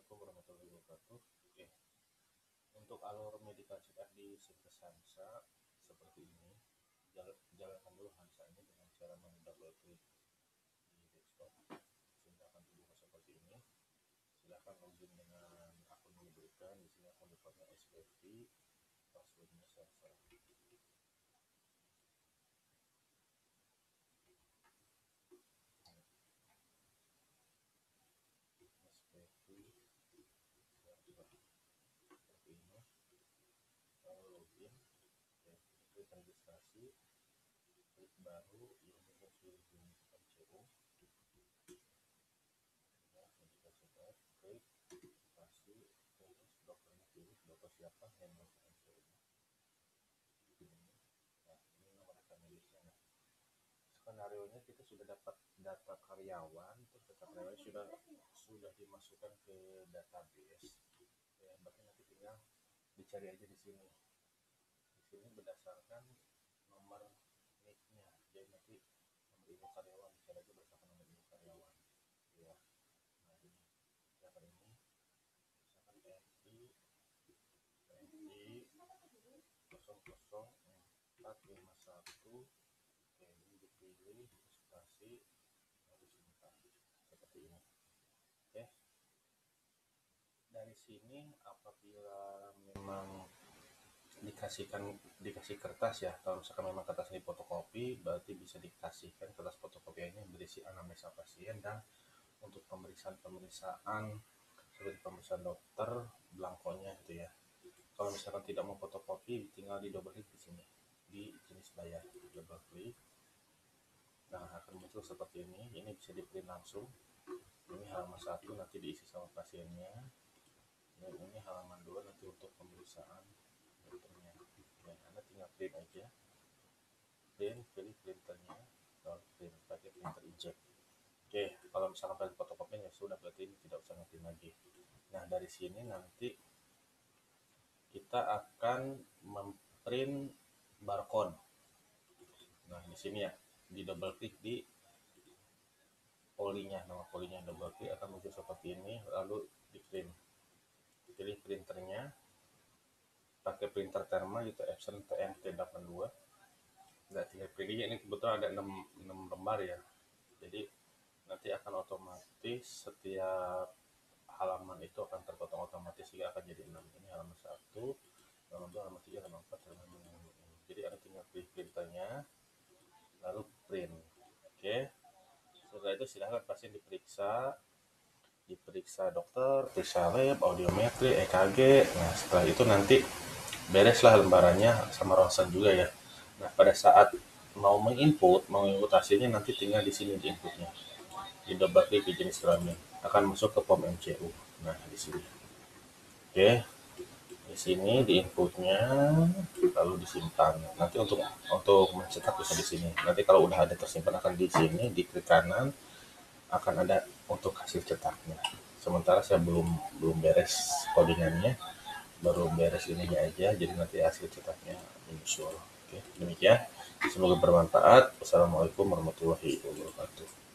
Assalamualaikum warahmatullahi wabarakatuh. Oke, untuk alur medical check up di Sintes Hansa seperti ini. Jalankan dulu Hansa ini dengan cara double klik di desktop. Sehingga akan terbuka seperti ini. Silahkan login dengan akun yang diberikan. Di sini akun defaultnya SPV, passwordnya server. Seperti ini. Lalu login. Oke, klik registrasi. Klik baru yang mungkin pilih MCO. Ya, medical check up. Klik registrasi. Terus dokternya pilih dokter siapa yang mau MCO. Nah, ini nomor rekan medisnya. Nah, skenario-nya kita sudah dapat data karyawan, terus data karyawan sudah dimasukkan ke database. Ya, berarti nanti tinggal dicari aja di sini. Di sini berdasarkan nomor NIK-nya. Jadi nanti nomor ibu karyawan dicari aja berdasarkan nomor ibu karyawan. Ya. Nah, ini data ini misalkan RI 00451. Oke, ini dipilih registrasi lalu simpan seperti ini. Oke, dari sini apabila memang dikasih kertas ya, kalau misalkan memang kertasnya difotokopi, berarti bisa dikasihkan kertas fotokopiannya berisi anamnesa pasien dan untuk pemeriksaan seperti pemeriksaan dokter belangkonya gitu ya. Kalau misalkan tidak mau fotokopi, tinggal di double klik di sini di jenis bayar, double klik. Nah, akan muncul seperti ini. Ini bisa di print langsung. Ini halaman 1 nanti diisi sama pasiennya. Dan ini halaman 2 nanti untuk pemeriksaan dokternya. Ya, Anda tinggal print aja. Print, pilih printernya, lalu print pakai printer inkjet. Oke, kalau misalkan pakai fotokopinya ya sudah, berarti ini tidak usah ngeprint lagi. Nah, dari sini nanti kita akan memprint barcode. Nah, di sini ya, di double klik di polinya, nama polinya double klik akan muncul seperti ini, lalu di print. Pilih printernya, pakai printer Therma gitu, Epson TNT82. Nggak tinggal pilih, ini kebetulan ada 6 lembar ya, jadi nanti akan otomatis setiap halaman itu akan terpotong otomatis sehingga akan jadi 6. Ini halaman 1, halaman 2, halaman 3, halaman 4, halaman 5. Jadi Anda tinggal pilih printernya, lalu print. Oke, setelah itu silahkan pasien diperiksa dokter, periksa lab, audiometri, EKG. Nah, setelah itu nanti bereslah lembarannya sama ronsen juga ya. Nah, pada saat mau menginput hasilnya nanti tinggal di sini di inputnya. Di double klik di jenis kelamin akan masuk ke form MCU. Nah, di sini. Oke. Di sini di inputnya lalu disimpan. Nanti untuk mencetak bisa di sini. Nanti kalau udah ada tersimpan akan di sini, di klik kanan akan ada untuk hasil cetaknya. Sementara saya belum beres codingannya, baru beres ininya aja, jadi nanti hasil cetaknya menyusul. Oke, demikian. Semoga bermanfaat. Wassalamualaikum warahmatullahi wabarakatuh.